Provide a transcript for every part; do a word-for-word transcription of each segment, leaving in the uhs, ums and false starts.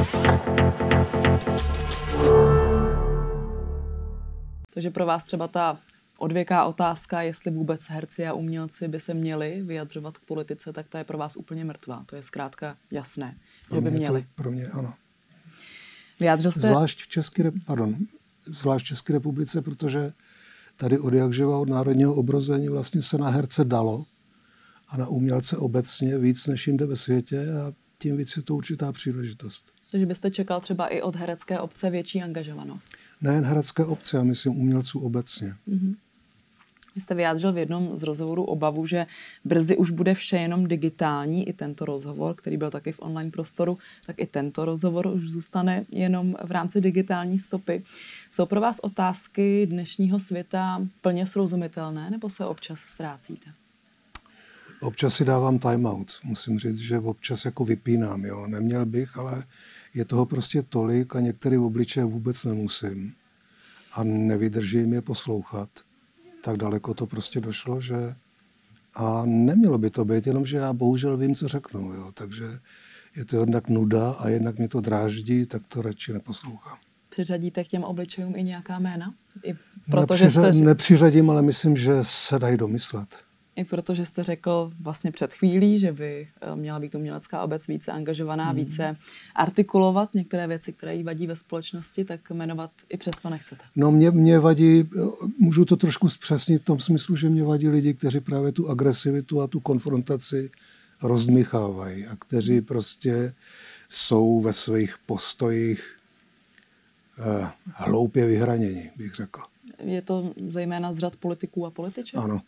Takže pro vás třeba ta odvěká otázka, jestli vůbec herci a umělci by se měli vyjadřovat k politice, tak ta je pro vás úplně mrtvá. To je zkrátka jasné, pro že by měli. To, pro mě ano. Vyjádřil jste... Zvlášť v České, pardon, zvlášť v České republice, protože tady od jakživa od národního obrození vlastně se na herce dalo a na umělce obecně víc než jinde ve světě a tím víc je to určitá příležitost. Takže byste čekal třeba i od herecké obce větší angažovanost? Nejen herecké obce, já myslím umělců obecně. Mm-hmm. Vy jste vyjádřil v jednom z rozhovorů obavu, že brzy už bude vše jenom digitální. I tento rozhovor, který byl taky v online prostoru, tak i tento rozhovor už zůstane jenom v rámci digitální stopy. Jsou pro vás otázky dnešního světa plně srozumitelné, nebo se občas ztrácíte? Občas si dávám timeout. Musím říct, že občas jako vypínám. Jo. Neměl bych, ale je toho prostě tolik a některé obličeje vůbec nemusím. A nevydržím je poslouchat. Tak daleko to prostě došlo, že a nemělo by to být, jenomže já bohužel vím, co řeknu. Jo. Takže je to jednak nuda a jednak mě to dráždí, tak to radši neposlouchám. Přiřadíte k těm obličejům i nějaká jména? I proto, Nepřiřa- že jste... Nepřiřadím, ale myslím, že se dají domyslet. I protože jste řekl vlastně před chvílí, že by měla být umělecká obec více angažovaná, hmm. více artikulovat některé věci, které jí vadí ve společnosti, tak jmenovat i přesto nechcete. No mě, mě vadí, můžu to trošku zpřesnit v tom smyslu, že mě vadí lidi, kteří právě tu agresivitu a tu konfrontaci rozdmychávají a kteří prostě jsou ve svých postojích eh, hloupě vyhraněni, bych řekl. Je to zejména z řad politiků a političek? Ano.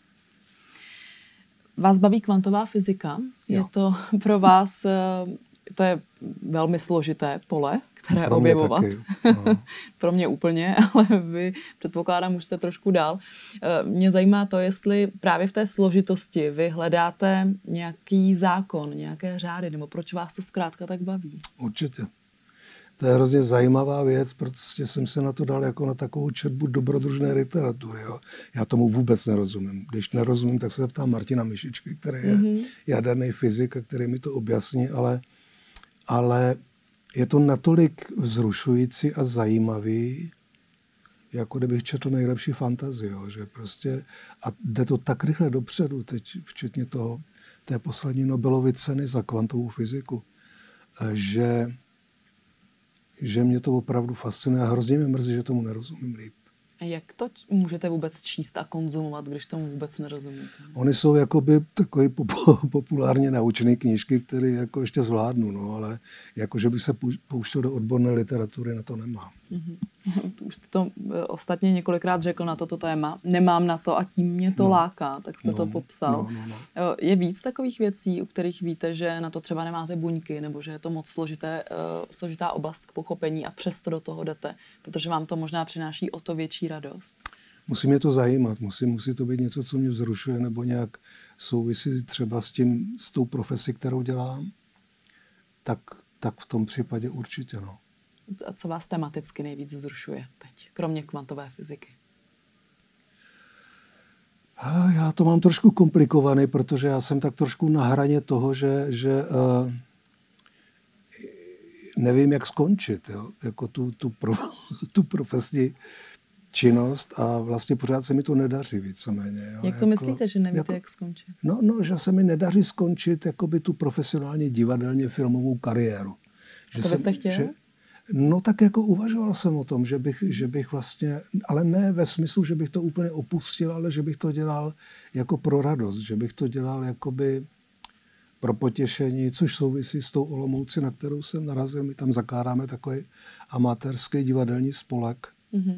Vás baví kvantová fyzika? Je Jo. to pro vás, to je velmi složité pole, které pro mě objevovat. taky. No. Pro mě úplně, ale vy předpokládám, už jste trošku dál. Mě zajímá to, jestli právě v té složitosti vy hledáte nějaký zákon, nějaké řády, nebo proč vás to zkrátka tak baví? Určitě. To je hrozně zajímavá věc, protože jsem se na to dal jako na takovou četbu dobrodružné literatury. Jo. Já tomu vůbec nerozumím. Když nerozumím, tak se zeptám Martina Myšičky, který je mm-hmm. jaderný fyzik a který mi to objasní, ale, ale je to natolik vzrušující a zajímavý, jako kdybych četl nejlepší fantazii. Jo, že prostě, a jde to tak rychle dopředu, teď včetně toho, té poslední Nobelovy ceny za kvantovou fyziku, že že mě to opravdu fascinuje a hrozně mě mrzí, že tomu nerozumím líp. A jak to můžete vůbec číst a konzumovat, když tomu vůbec nerozumíte? Oni jsou jakoby takový pop- populárně naučený knížky, které jako ještě zvládnu, no, ale jako, že bych se pouštěl do odborné literatury, na to nemám. Mm-hmm. Už jste to ostatně několikrát řekl na toto téma. Nemám na to a tím mě to no. láká, tak jste no, to popsal. No, no, no. Je víc takových věcí, u kterých víte, že na to třeba nemáte buňky, nebo že je to moc složité, uh, složitá oblast k pochopení a přesto do toho jdete, protože vám to možná přináší o to větší radost? Musí mě to zajímat, musí, musí to být něco, co mě vzrušuje, nebo nějak souvisí třeba s tím, s tou profesí, kterou dělám, tak, tak v tom případě určitě, no. A co vás tematicky nejvíc vzrušuje teď, kromě kvantové fyziky? Já to mám trošku komplikovaný, protože já jsem tak trošku na hraně toho, že, že uh, nevím, jak skončit, jo? Jako tu, tu, pro, tu profesní činnost a vlastně pořád se mi to nedaří víceméně. Jo? Jak to jako, myslíte, že nevíte, jako, jak skončit? No, no, že se mi nedaří skončit jakoby tu profesionální divadelně filmovou kariéru. Že to byste chtěl? Že, no tak jako uvažoval jsem o tom, že bych, že bych vlastně, ale ne ve smyslu, že bych to úplně opustil, ale že bych to dělal jako pro radost, že bych to dělal jakoby pro potěšení, což souvisí s tou Olomouci, na kterou jsem narazil. My tam zakládáme takový amatérský divadelní spolek. Mm-hmm.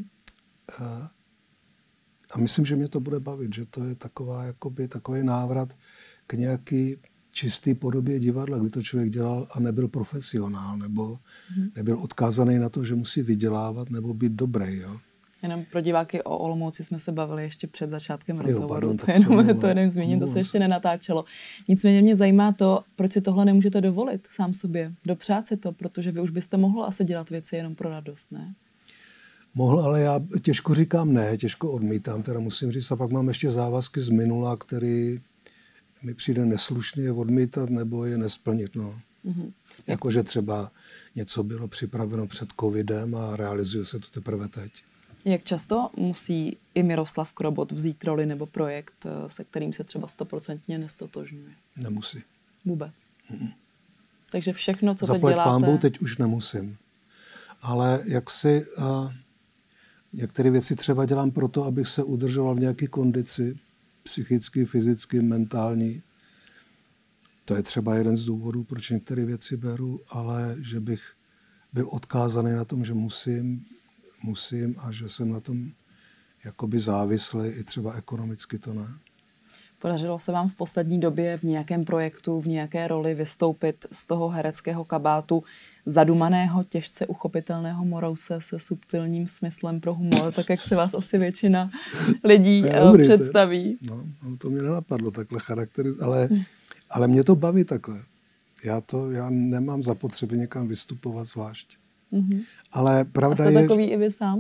A myslím, že mě to bude bavit, že to je taková, jakoby, takový návrat k nějaký čistý podobě divadla, kdy to člověk dělal a nebyl profesionál, nebo hmm. nebyl odkázaný na to, že musí vydělávat nebo být dobrý. Jo? Jenom pro diváky o Olomouci jsme se bavili ještě před začátkem rozhovoru. Jo, pardon, to jenom, to jenom zmíním, to se ještě nenatáčelo. Nicméně mě zajímá to, proč si tohle nemůžete dovolit sám sobě. Dopřát si to, protože vy už byste mohl asi dělat věci jenom pro radost, ne? Mohl, ale já těžko říkám ne, těžko odmítám, teda musím říct. A pak mám ještě závazky z minula, který mi přijde neslušně je odmítat nebo je nesplnit. No. Mm-hmm. Jakože třeba něco bylo připraveno před covidem a realizuje se to teprve teď. Jak často musí i Miroslav Krobot vzít roli nebo projekt, se kterým se třeba stoprocentně nestotožňuje? Nemusí. Vůbec? Mm-mm. Takže všechno, co Zaplať teď děláte... pánbou teď už nemusím. Ale jak si... Uh, některé věci třeba dělám proto, abych se udržoval v nějaké kondici, psychicky, fyzicky, mentální. To je třeba jeden z důvodů, proč některé věci beru, ale že bych byl odkázaný na tom, že musím, musím a že jsem na tom jakoby závislý, i třeba ekonomicky to ne. Podařilo se vám v poslední době v nějakém projektu, v nějaké roli vystoupit z toho hereckého kabátu zadumaného, těžce uchopitelného Morouse se subtilním smyslem pro humor, tak jak se vás asi většina lidí dobrý, představí? No, to mě nenapadlo takhle charakteriz, ale, ale mě to baví takhle. Já, to, já nemám zapotřebí někam vystupovat zvlášť. Mm-hmm. Ale pravda a jste je... takový i vy sám?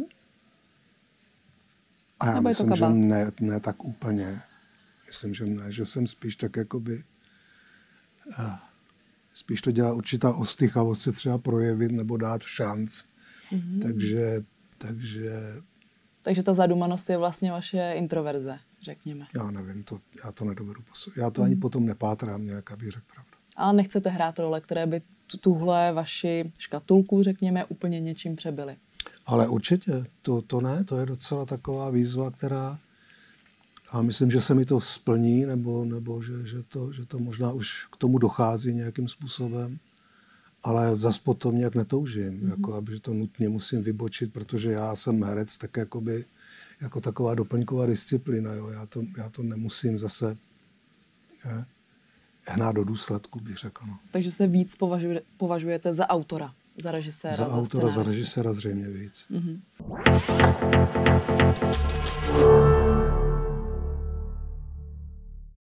A já Nebo myslím, že ne, ne tak úplně. Myslím, že ne, že jsem spíš tak jakoby... Uh, spíš to dělá určitá ostychavost se třeba projevit nebo dát šanc. Mm-hmm. Takže, takže... Takže ta zadumanost je vlastně vaše introverze, řekněme. Já nevím, to, já to nedovedu posoudit. Já to mm. ani potom nepátrám nějak, abych řekl pravdu. Ale nechcete hrát role, které by tuhle vaši škatulku, řekněme, úplně něčím přebyly. Ale určitě, to, to ne, to je docela taková výzva, která... A myslím, že se mi to splní, nebo, nebo že, že, to, že to možná už k tomu dochází nějakým způsobem. Ale zas potom nějak netoužím, mm-hmm. jako, aby, že to nutně musím vybočit, protože já jsem herec, tak jakoby, jako taková doplňková disciplína. Jo. Já, to, já to nemusím zase je, hnát do důsledku, bych řekl. No. Takže se víc považuje, považujete za autora, za režiséra? Za, za autora, za režiséra zřejmě víc. Mm-hmm.